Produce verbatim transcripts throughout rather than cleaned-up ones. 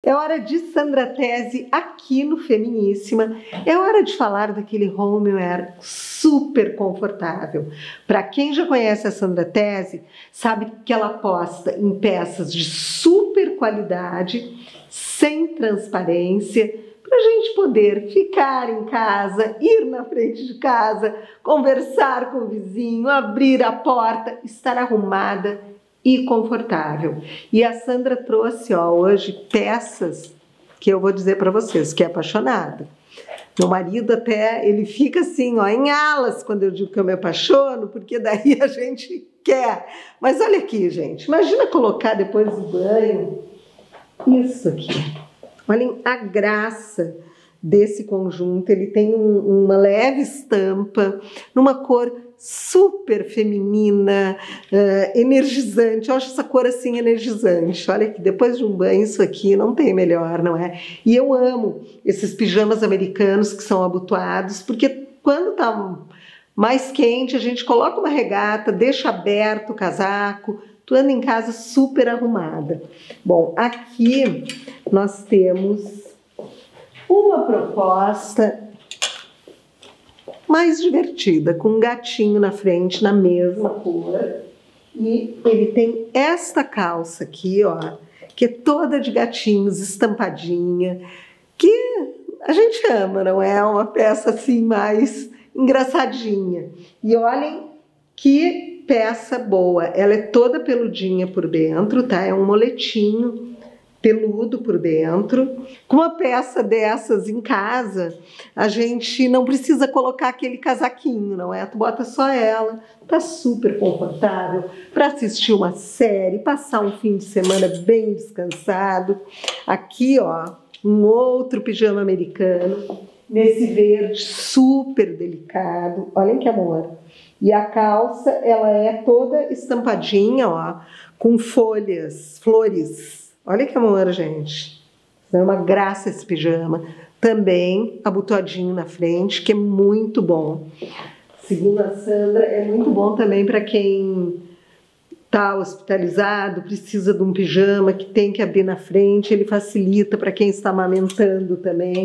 É hora de Sandra Tese aqui no Feminíssima. É hora de falar daquele homeware super confortável. Para quem já conhece a Sandra Tese, sabe que ela aposta em peças de super qualidade, sem transparência, para a gente poder ficar em casa, ir na frente de casa, conversar com o vizinho, abrir a porta, estar arrumada e confortável. E a Sandra trouxe ó, hoje peças que eu vou dizer para vocês, que é apaixonada. Meu marido até, ele fica assim, ó, em alas quando eu digo que eu me apaixono, porque daí a gente quer. Mas olha aqui, gente, imagina colocar depois do banho isso aqui. Olhem a graça desse conjunto, ele tem um, uma leve estampa, numa cor super feminina, uh, energizante. Eu acho essa cor assim energizante. Olha que depois de um banho isso aqui não tem melhor, não é? E eu amo esses pijamas americanos que são abotoados, porque quando tá mais quente a gente coloca uma regata, deixa aberto o casaco, tu anda em casa super arrumada. Bom, aqui nós temos uma proposta mais divertida, com um gatinho na frente, na mesma cor. E ele tem esta calça aqui, ó, que é toda de gatinhos, estampadinha, que a gente ama, não é? Uma peça assim mais engraçadinha. E olhem que peça boa, ela é toda peludinha por dentro, tá? É um moletinho peludo por dentro. Com uma peça dessas em casa, a gente não precisa colocar aquele casaquinho, não é? Tu bota só ela, tá super confortável para assistir uma série, passar um fim de semana bem descansado. Aqui, ó, um outro pijama americano, nesse verde super delicado. Olhem que amor. E a calça, ela é toda estampadinha, ó, com folhas, flores. Olha que amor, gente. É uma graça esse pijama. Também abotoadinho na frente, que é muito bom. Segundo a Sandra, é muito bom também para quem está hospitalizado, precisa de um pijama que tem que abrir na frente. Ele facilita para quem está amamentando também.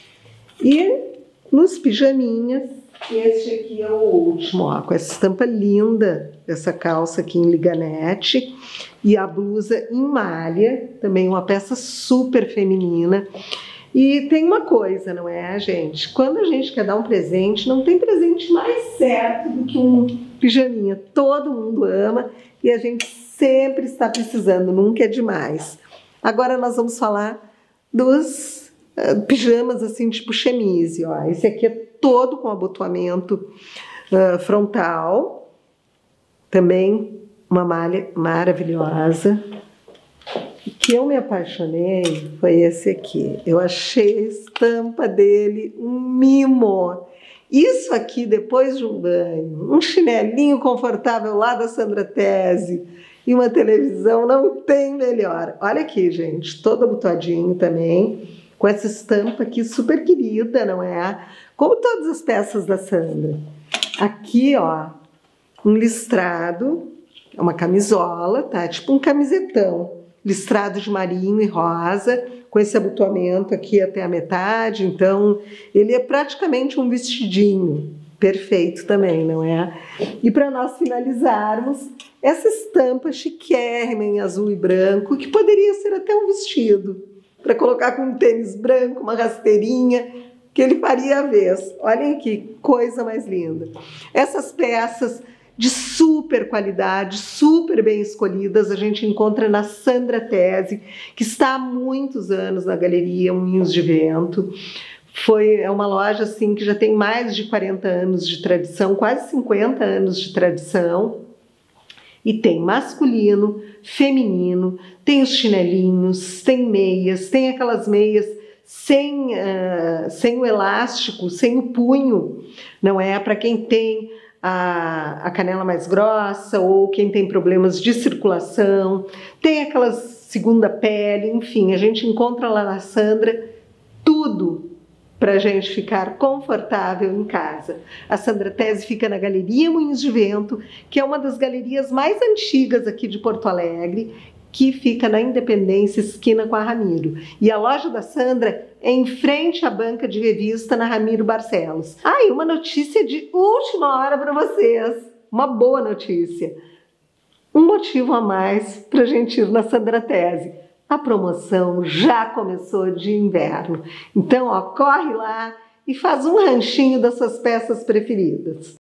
E nos pijaminhas, este aqui é o último, ó, com essa estampa linda, essa calça aqui em liganete e a blusa em malha, também uma peça super feminina. E tem uma coisa, não é, gente? Quando a gente quer dar um presente, não tem presente mais certo do que um pijaminha. Todo mundo ama e a gente sempre está precisando, nunca é demais. Agora nós vamos falar dos uh, pijamas assim, tipo chemise, ó. Esse aqui é todo com abotoamento uh, frontal, também uma malha maravilhosa. O que eu me apaixonei foi esse aqui. Eu achei a estampa dele um mimo. Isso aqui, depois de um banho, um chinelinho confortável lá da Sandra Tese e uma televisão, não tem melhor. Olha aqui, gente, todo abotoadinho também, com essa estampa aqui super querida, não é? Como todas as peças da Sandra. Aqui, ó, um listrado, uma camisola, tá? Tipo um camisetão, listrado de marinho e rosa, com esse abotoamento aqui até a metade. Então, ele é praticamente um vestidinho. Perfeito também, não é? E para nós finalizarmos, essa estampa chiquérrima em azul e branco, que poderia ser até um vestido, para colocar com um tênis branco, uma rasteirinha, que ele faria a vez. Olhem que coisa mais linda. Essas peças de super qualidade, super bem escolhidas, a gente encontra na Sandra Tese, que está há muitos anos na Galeria Moinhos de Vento. Foi, é uma loja assim, que já tem mais de quarenta anos de tradição, quase cinquenta anos de tradição. E tem masculino, feminino, tem os chinelinhos, tem meias, tem aquelas meias sem, uh, sem o elástico, sem o punho, não é? Para quem tem a, a canela mais grossa ou quem tem problemas de circulação, tem aquelas segunda pele, enfim, a gente encontra lá na Sandra tudo para a gente ficar confortável em casa. A Sandra Tese fica na Galeria Moinhos de Vento, que é uma das galerias mais antigas aqui de Porto Alegre, que fica na Independência, esquina com a Ramiro. E a loja da Sandra é em frente à banca de revista na Ramiro Barcelos. Ah, e uma notícia de última hora para vocês. Uma boa notícia. Um motivo a mais para a gente ir na Sandra Tese. A promoção já começou de inverno. Então, ó, corre lá e faz um ranchinho das suas peças preferidas.